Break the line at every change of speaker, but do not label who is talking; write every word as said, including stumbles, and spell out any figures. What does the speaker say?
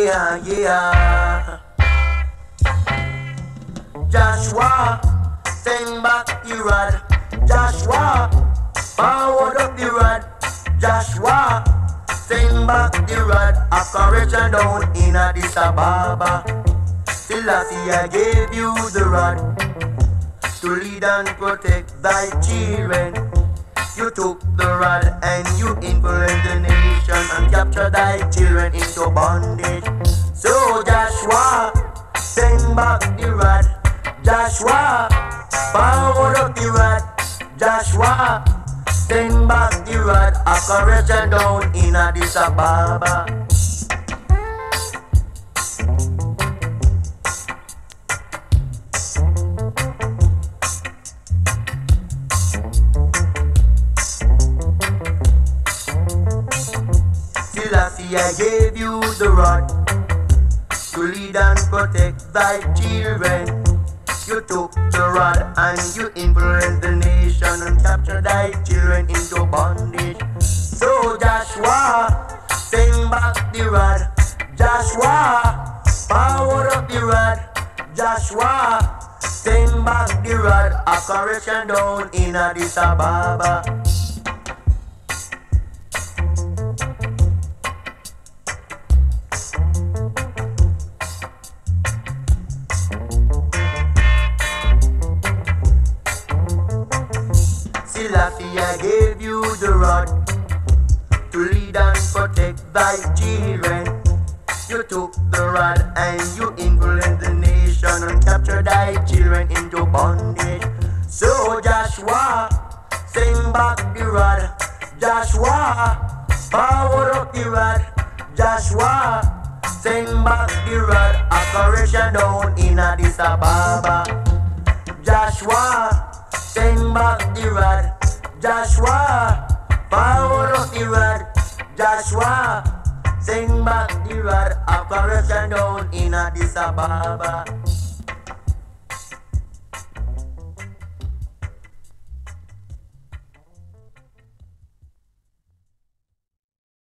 yeah, yeah. Joshua, send back the rod. Joshua, forward up the rod. Joshua, send back the rod. A correction down in Addis Ababa. Selassie, I gave you the rod to lead and protect thy children. You took the rod and you influenced the nation and captured thy children into bondage. So Joshua, send back the rod. Joshua, forward up the rod. Joshua, send back the rod. A correction down in Addis Ababa. Selassie, I gave you the rod to lead and protect thy children. You took the rod and you influenced the nation and captured thy children into bondage. So Joshua, send back the rod. Joshua, forward up the rod. Joshua, send back the rod. A correction down in Addis Ababa. Selassie, I gave you the rod to lead and protect thy children. You took the rod and you influenced the nation and captured thy children into bondage. So Joshua, send back the rod. Joshua, forward up the rod. Joshua, send back the rod. A correction down in Addis Ababa. Joshua, send back the rod. Joshua, forward up the rod. Joshua, send back the rod. A correction down in Addis Ababa.